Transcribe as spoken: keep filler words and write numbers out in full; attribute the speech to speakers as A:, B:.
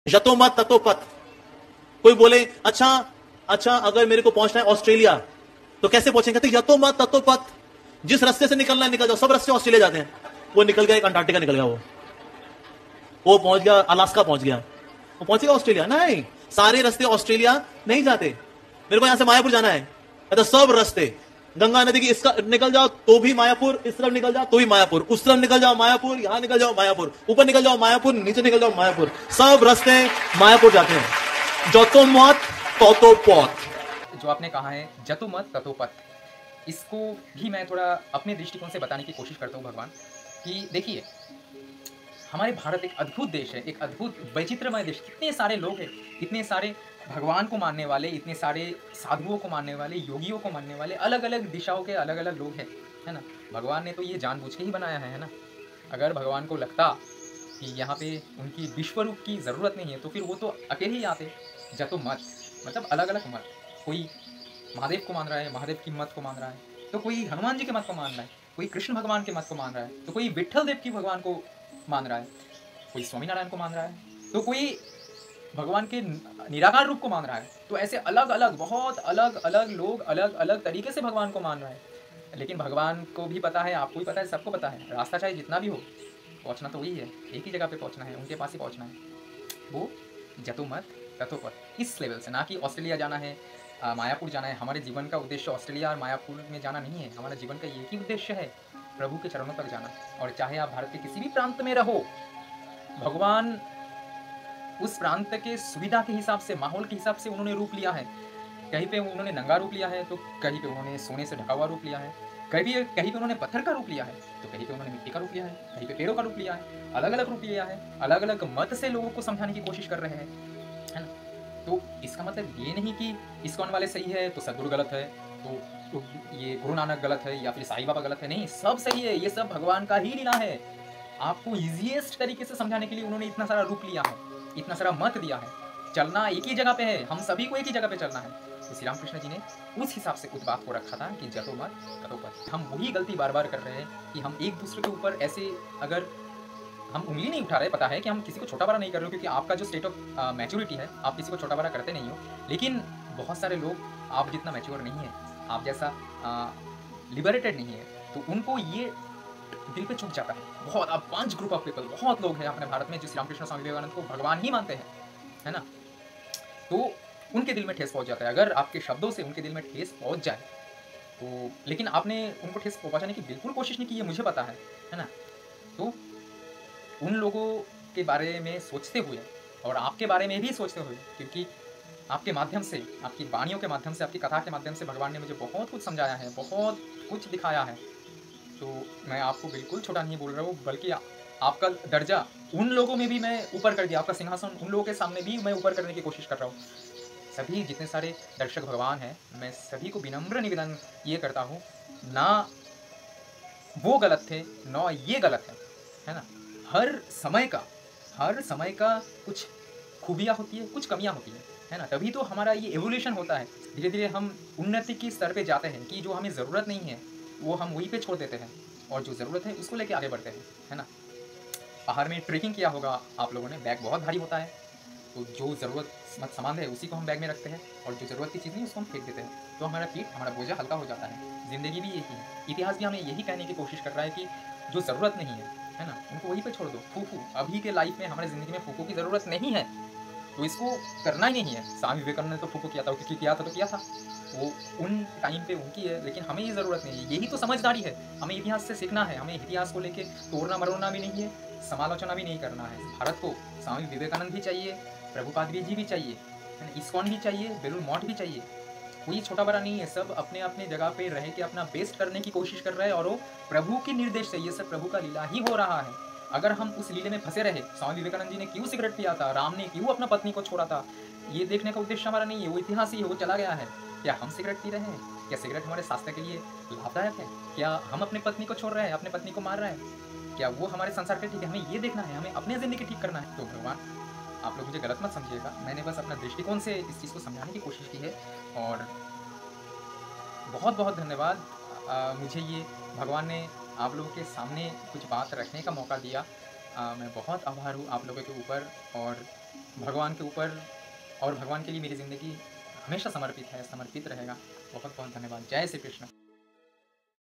A: यतो मत ततो पथ। कोई बोले अच्छा अच्छा अगर मेरे को पहुंचना है ऑस्ट्रेलिया तो कैसे पहुंचेंगे? तो यतो मत ततो पथ, जिस रास्ते से निकलना है निकल जाओ। सब रास्ते ऑस्ट्रेलिया जाते हैं। वो निकल गया, एक अंटार्कटिका निकल गया, वो वो पहुंच गया, अलास्का पहुंच गया, वो पहुंचेगा ऑस्ट्रेलिया? नहीं, सारे रास्ते ऑस्ट्रेलिया नहीं जाते। मेरे को यहां से मायापुर जाना है तो सब रास्ते गंगा नदी की इस निकल जाओ तो भी मायापुर, इस तरफ निकल जाओ तो भी मायापुर, उस तरफ निकल जाओ मायापुर, यहां निकल जाओ मायापुर, ऊपर निकल जाओ मायापुर, नीचे निकल जाओ मायापुर, सब रास्ते मायापुर जाते हैं। जतो मत ततो पथ।
B: जो आपने कहा है जतो मत ततो पथ, इसको भी मैं थोड़ा अपने दृष्टिकोण से बताने की कोशिश करता हूँ भगवान कि देखिए, हमारे भारत एक अद्भुत देश है, एक अद्भुत वैचित्रमय देश। कितने सारे लोग हैं, इतने सारे भगवान को मानने वाले, इतने सारे साधुओं को मानने वाले, योगियों को मानने वाले, अलग अलग दिशाओं के अलग अलग लोग हैं, है ना। भगवान ने तो ये जानबूझ के ही बनाया है, है ना। अगर भगवान को लगता कि यहाँ पे उनकी विश्व रूप की ज़रूरत नहीं है तो फिर वो तो अकेले ही आते। जतो मत मतलब अलग अलग मत, कोई महादेव को मान रहा है, महादेव की मत को मान रहा है, तो कोई हनुमान जी के मत को मान रहा है, कोई कृष्ण भगवान के मत को मान रहा है, तो कोई विट्ठल देव की भगवान को मान रहा है, कोई स्वामीनारायण को मान रहा है, तो कोई भगवान के निराकार रूप को मान रहा है। तो ऐसे अलग अलग, बहुत अलग अलग लोग अलग अलग तरीके से भगवान को मान रहे हैं। लेकिन भगवान को भी पता है, आपको भी पता है, सबको पता है, रास्ता चाहे जितना भी हो, पहुँचना तो वही है, एक ही जगह पे पहुँचना है, उनके पास ही पहुँचना है। वो जतो मत ततो पथ, इस लेवल से, ना कि ऑस्ट्रेलिया जाना है, मायापुर जाना है। हमारे जीवन का उद्देश्य ऑस्ट्रेलिया और मायापुर में जाना नहीं है। हमारा जीवन का एक ही उद्देश्य है, प्रभु के चरणों तक जाना। और चाहे आप भारत के किसी भी प्रांत में रहो, भगवान उस प्रांत के सुविधा के हिसाब से, माहौल के हिसाब से उन्होंने रूप लिया है। कहीं पे उन्होंने नंगा रूप लिया है, तो कहीं पे उन्होंने सोने से ढका हुआ रूप लिया है, कहीं कहीं पे उन्होंने पत्थर का रूप लिया है, तो कहीं पे उन्होंने मिट्टी का रूप लिया है, कहीं पे पेड़ों का रूप लिया है। अलग अलग रूप लिया है, अलग अलग मत से लोगों को समझाने की कोशिश कर रहे हैं, है ना। तो इसका मतलब ये नहीं कि इस्कॉन वाले सही है तो सदगुरु गलत है, तो, तो ये गुरु नानक गलत है या फिर साईं बाबा गलत है। नहीं, सब सही है, ये सब भगवान का ही लीला है। आपको ईजीएस्ट तरीके से समझाने के लिए उन्होंने इतना सारा रूप लिया है, इतना सारा मत दिया है। चलना एक ही जगह पे है, हम सभी को एक ही जगह पे चलना है। तो श्री रामकृष्ण जी ने उस हिसाब से उस बात को रखा था कि जतो मत ततो पथ। हम वही गलती बार बार कर रहे हैं कि हम एक दूसरे के ऊपर ऐसे, अगर हम उंगली नहीं उठा रहे, पता है कि हम किसी को छोटा बड़ा नहीं कर रहे हो, क्योंकि आपका जो स्टेट ऑफ मैच्योरिटी है, आप किसी को छोटा बड़ा करते नहीं हो। लेकिन बहुत सारे लोग आप जितना मैच्योर नहीं है, आप जैसा लिबरेटेड नहीं है, तो उनको ये दिल पे चुप जाता है। बहुत, अब पांच ग्रुप ऑफ पीपल, बहुत लोग हैं अपने भारत में जो श्री रामकृष्ण स्वामी विवेकानंद को भगवान ही मानते हैं, है ना। तो उनके दिल में ठेस पहुंच जाता है। अगर आपके शब्दों से उनके दिल में ठेस पहुंच जाए तो, लेकिन आपने उनको ठेस पहुंचाने की बिल्कुल कोशिश नहीं की, ये मुझे पता है, है ना। तो उन लोगों के बारे में सोचते हुए और आपके बारे में भी सोचते हुए, क्योंकि आपके माध्यम से, आपकी वाणियों के माध्यम से, आपकी कथा के माध्यम से भगवान ने मुझे बहुत कुछ समझाया है, बहुत कुछ दिखाया है। तो मैं आपको बिल्कुल छोटा नहीं बोल रहा हूँ, बल्कि आपका दर्जा उन लोगों में भी मैं ऊपर कर दिया, आपका सिंहासन उन लोगों के सामने भी मैं ऊपर करने की कोशिश कर रहा हूँ। सभी जितने सारे दर्शक भगवान हैं, मैं सभी को विनम्र निवेदन ये करता हूँ, ना वो गलत थे ना ये गलत है, है ना। हर समय का हर समय का कुछ खूबियाँ होती है, कुछ कमियाँ होती है, है ना। तभी तो हमारा ये एवोल्यूशन होता है। धीरे धीरे हम उन्नति की स्तर पे जाते हैं कि जो हमें ज़रूरत नहीं है वो हम वहीं पे छोड़ देते हैं, और जो ज़रूरत है उसको लेके आगे बढ़ते हैं, है ना। पहाड़ में ट्रेकिंग किया होगा आप लोगों ने, बैग बहुत भारी होता है, तो जो ज़रूरत मत सामान है उसी को हम बैग में रखते हैं, और जो ज़रूरत की चीज़ नहीं उसको हम फेंक देते हैं, तो हमारा पीठ, हमारा बोझा हल्का हो जाता है। ज़िंदगी भी यही है, इतिहास भी हमें यही कहने की कोशिश कर रहा है कि जो ज़रूरत नहीं है, है ना, उनको वहीं पे छोड़ दो। फूफू अभी के लाइफ में, हमारे ज़िंदगी में फूफू की ज़रूरत नहीं है, तो इसको करना ही नहीं है। स्वामी विवेकानंद ने तो फूफू किया था, क्योंकि किया था तो किया था, वो उन टाइम पे उनकी है, लेकिन हमें ये ज़रूरत नहीं है। यही तो समझदारी है, हमें इतिहास से सीखना है, हमें इतिहास को लेके तोड़ना मरोड़ना भी नहीं है, समालोचना भी नहीं करना है। भारत को स्वामी विवेकानंद भी चाहिए, प्रभुपाद जी भी चाहिए, इस्कॉन भी चाहिए, बेलूर मठ भी चाहिए। कोई छोटा बड़ा नहीं है, सब अपने अपने जगह पे रह के अपना बेस्ट करने की कोशिश कर रहे हैं, और वो प्रभु के निर्देश से, ये सब प्रभु का लीला ही हो रहा है। अगर हम उस लीले में फंसे रहे, स्वामी विवेकानंद जी ने क्यों सिगरेट पिया था, राम ने क्यों अपना पत्नी को छोड़ा था, ये देखने का उद्देश्य हमारा नहीं है, वो इतिहास ही है, वो चला गया है। क्या हम सिगरेट पी रहे हैं? क्या सिगरेट हमारे स्वास्थ्य के लिए लाभदायक है? क्या हम अपने पत्नी को छोड़ रहे हैं, अपने पत्नी को मार रहे हैं? क्या वो हमारे संसार के ठीक है? हमें ये देखना है, हमें अपनी जिंदगी ठीक करना है। तो भगवान, आप लोग मुझे गलत मत समझिएगा, मैंने बस अपना दृष्टिकोण से इस चीज़ को समझाने की कोशिश की है। और बहुत बहुत धन्यवाद, आ, मुझे ये भगवान ने आप लोगों के सामने कुछ बात रखने का मौका दिया। आ, मैं बहुत आभार हूँ आप लोगों के ऊपर। और भगवान के ऊपर और भगवान के लिए मेरी ज़िंदगी हमेशा समर्पित है, समर्पित रहेगा। बहुत बहुत धन्यवाद। जय श्री कृष्ण।